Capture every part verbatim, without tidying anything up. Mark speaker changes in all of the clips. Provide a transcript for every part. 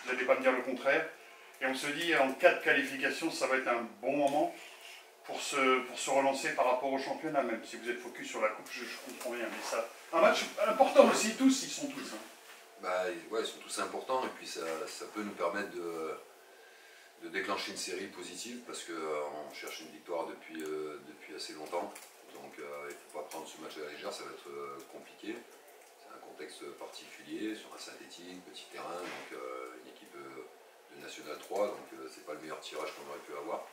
Speaker 1: vous n'allez pas me dire le contraire. Et on se dit, en cas de qualification, ça va être un bon moment pour se, pour se relancer par rapport au championnat, même si vous êtes focus sur la coupe, je, je comprends bien. Mais ça, un match important aussi, tous, ils sont tous. Hein.
Speaker 2: Bah, ouais, ils sont tous importants, et puis ça, ça peut nous permettre de, de déclencher une série positive, parce qu'on euh, cherche une victoire depuis, euh, depuis assez longtemps. Donc euh, il ne faut pas prendre ce match à la légère, ça va être euh, compliqué. C'est un contexte particulier, sur un synthétique, petit terrain, donc euh, une équipe euh, de National trois, donc euh, c'est pas le meilleur tirage qu'on aurait pu avoir.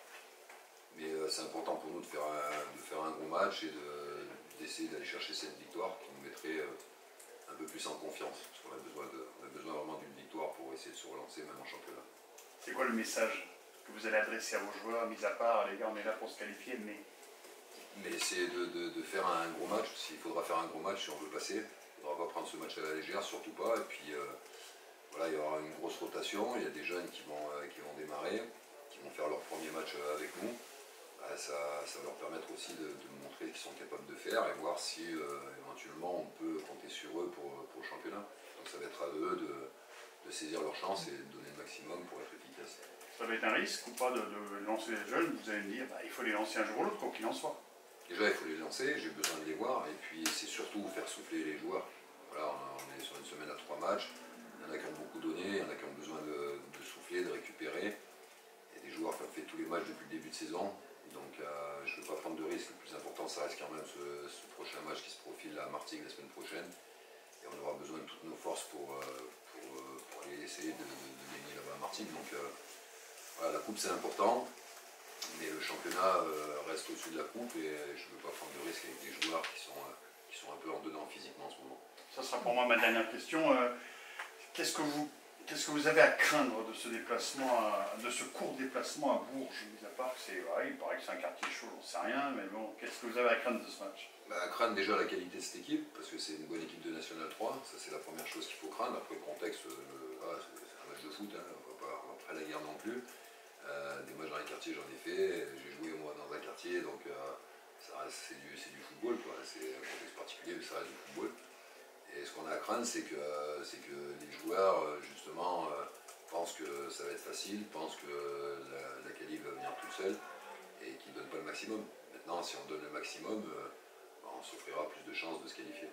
Speaker 2: Mais euh, c'est important pour nous de faire un, de faire un gros match et d'essayer de, d'aller chercher cette victoire qui nous mettrait euh, un peu plus en confiance. Parce qu'on a besoin, de, on a besoin vraiment d'une victoire pour essayer de se relancer même en championnat.
Speaker 1: C'est quoi le message que vous allez adresser à vos joueurs, mis à part, les gars, on est là pour se qualifier, mais...
Speaker 2: Mais essayer de, de, de faire un gros match, s'il faudra faire un gros match si on veut passer. Il ne faudra pas prendre ce match à la légère, surtout pas. Et puis euh, voilà, il y aura une grosse rotation, il y a des jeunes qui vont, euh, qui vont démarrer, qui vont faire leur premier match avec nous. Bah, ça, ça va leur permettre aussi de, de montrer qu'ils sont capables de faire et voir si euh, éventuellement on peut compter sur eux pour, pour le championnat. Donc ça va être à eux de, de saisir leur chance et de donner le maximum pour être efficace.
Speaker 1: Ça va être un risque ou pas de, de lancer les jeunes? Vous allez me dire, bah, il faut les lancer un jour ou l'autre, quoi qu'il en soit.
Speaker 2: Déjà, il faut les lancer, j'ai besoin de les voir, et puis c'est surtout faire souffler les joueurs. Voilà, on est sur une semaine à trois matchs, il y en a qui ont beaucoup donné, il y en a qui ont besoin de, de souffler, de récupérer. Il y a des joueurs qui ont fait tous les matchs depuis le début de saison, donc euh, je ne veux pas prendre de risques. Le plus important, ça reste quand même ce, ce prochain match qui se profile à Martigues la semaine prochaine. Et on aura besoin de toutes nos forces pour, euh, pour, euh, pour aller essayer de, de, de gagner là-bas à Martigues. Donc euh, voilà, la coupe c'est important. Mais le championnat euh, reste au-dessus de la coupe et je ne veux pas prendre de risques avec des joueurs qui sont, euh, qui sont un peu en dedans physiquement en ce moment.
Speaker 1: Ça sera pour moi ma dernière question. Euh, Qu'est-ce que vous, qu'est-ce que vous avez à craindre de ce déplacement, à, de ce court déplacement à Bourges? Mis à part que c'est, ouais, il paraît que c'est un quartier chaud, j'en sais rien, mais bon, qu'est-ce que vous avez à craindre de ce match?
Speaker 2: Bah, à craindre déjà la qualité de cette équipe, parce que c'est une bonne équipe de National trois, ça c'est la première chose qu'il faut craindre. Après le contexte, euh, ah, c'est un match de foot, hein, on ne va pas après la guerre non plus. Euh, des matchs dans les quartiers j'en ai fait, j'ai joué moi dans un quartier, donc euh, c'est du, du football, c'est un contexte particulier, mais ça reste du football. Et ce qu'on a à craindre, c'est que, c'est que les joueurs justement euh, pensent que ça va être facile, pensent que la, la qualif va venir tout seul et qu'ils ne donnent pas le maximum. Maintenant, si on donne le maximum, euh, on s'offrira plus de chances de se qualifier.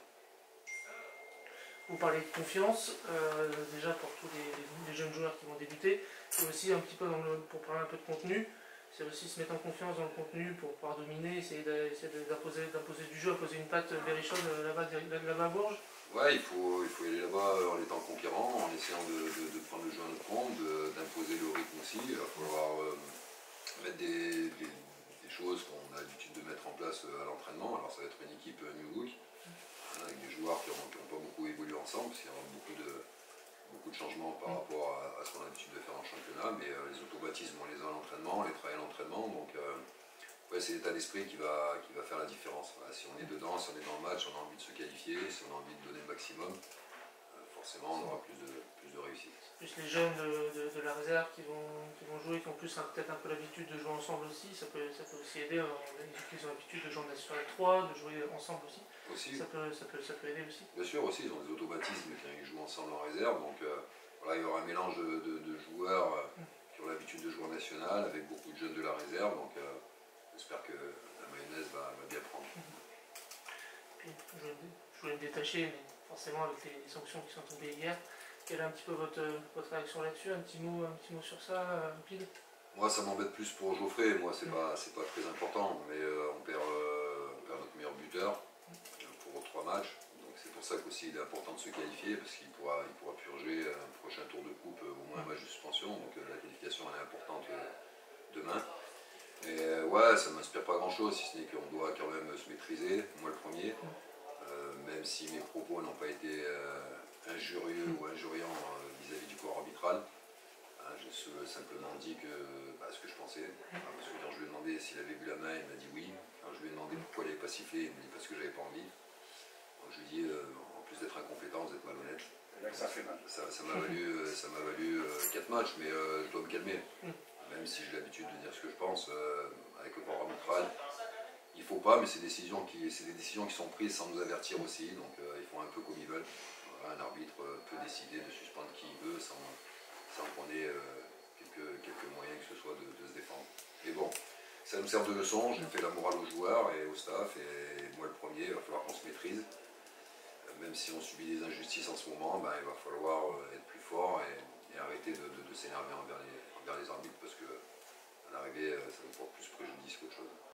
Speaker 3: Vous parlez de confiance, euh, déjà pour tous les, les jeunes joueurs qui vont débuter, et aussi un petit peu dans le, pour parler un peu de contenu, c'est aussi se mettre en confiance dans le contenu pour pouvoir dominer, essayer d'imposer du jeu, imposer une patte berrichonne là-bas là à Bourges.
Speaker 2: Ouais, il faut, il faut aller là-bas en étant conquérant, en essayant de, de, de prendre le jeu à notre compte, d'imposer le rythme aussi. Il va falloir euh, mettre des, des, des choses qu'on a l'habitude de mettre en place à l'entraînement. Alors ça va être une équipe New Look, avec des joueurs qui n'ont pas beaucoup évolué ensemble, parce qu'il y aura beaucoup de, beaucoup de changements par rapport à, à ce qu'on a l'habitude de faire en championnat, mais euh, les automatismes, on les a à l'entraînement, on les travaille à l'entraînement, donc euh, ouais, c'est l'état d'esprit qui va, qui va faire la différence. Voilà, si on est dedans, si on est dans le match, on a envie de se qualifier, si on a envie de donner le maximum, euh, forcément on aura plus de, plus de réussite.
Speaker 3: Plus les jeunes de, de, de la réserve qui vont, qui vont jouer, qui ont plus peut-être un peu l'habitude de jouer ensemble aussi, ça peut, ça peut aussi aider. Ils ont l'habitude de jouer en National trois, de jouer ensemble aussi.
Speaker 2: aussi.
Speaker 3: Ça, peut, ça, peut, ça peut aider aussi.
Speaker 2: Bien sûr, aussi, ils ont des automatismes quand ils jouent ensemble en réserve, donc euh, voilà, il y aura un mélange de, de, de joueurs euh, qui ont l'habitude de jouer en national, avec beaucoup de jeunes de la réserve, donc euh, j'espère que la mayonnaise va, va bien prendre.
Speaker 3: Puis, je, je voulais me détacher, mais forcément avec les, les sanctions qui sont tombées hier, quelle est un petit peu votre, votre réaction là-dessus? Un petit mot, un petit mot sur ça, rapide?
Speaker 2: Moi, ça m'embête plus pour Geoffrey. Moi, c'est mmh. pas, c'est pas très important, mais euh, on, perd, euh, on perd notre meilleur buteur pour trois matchs. Donc c'est pour ça qu'aussi il est important de se qualifier, parce qu'il pourra, il pourra purger un prochain tour de coupe, au moins un match de suspension. Donc euh, la qualification elle est importante euh, demain. Mais euh, ouais, ça m'inspire pas grand-chose, si ce n'est qu'on doit quand même se maîtriser, moi le premier. Euh, même si mes propos n'ont pas été euh, injurieux ou injuriants vis-à-vis -vis du corps arbitral. Hein, je me simplement dit que, bah, ce que je pensais. Hein, parce que quand je lui ai demandé s'il avait vu la main, il m'a dit oui. Quand je lui ai demandé pourquoi il n'avait pas sifflé, il m'a dit parce que j'avais pas envie. Donc je lui ai dit, euh, en plus d'être incompétent, vous êtes malhonnête.
Speaker 1: Là que ça fait mal.
Speaker 2: Ça m'a valu, ça m'a valu euh, quatre matchs, mais euh, je dois me calmer. Même si j'ai l'habitude de dire ce que je pense, euh, avec le corps arbitral. Il ne faut pas, mais c'est des, des décisions qui sont prises sans nous avertir aussi, donc euh, ils font un peu comme ils veulent. Voilà, un arbitre euh, peut décider de suspendre qui il veut sans, sans me serve de leçon, j'ai fait la morale aux joueurs et au staff, et moi le premier, il va falloir qu'on se maîtrise. Même si on subit des injustices en ce moment, ben, il va falloir être plus fort et, et arrêter de, de, de s'énerver envers les, envers les arbitres, parce que à l'arrivée, ça nous porte plus préjudice qu'autre chose.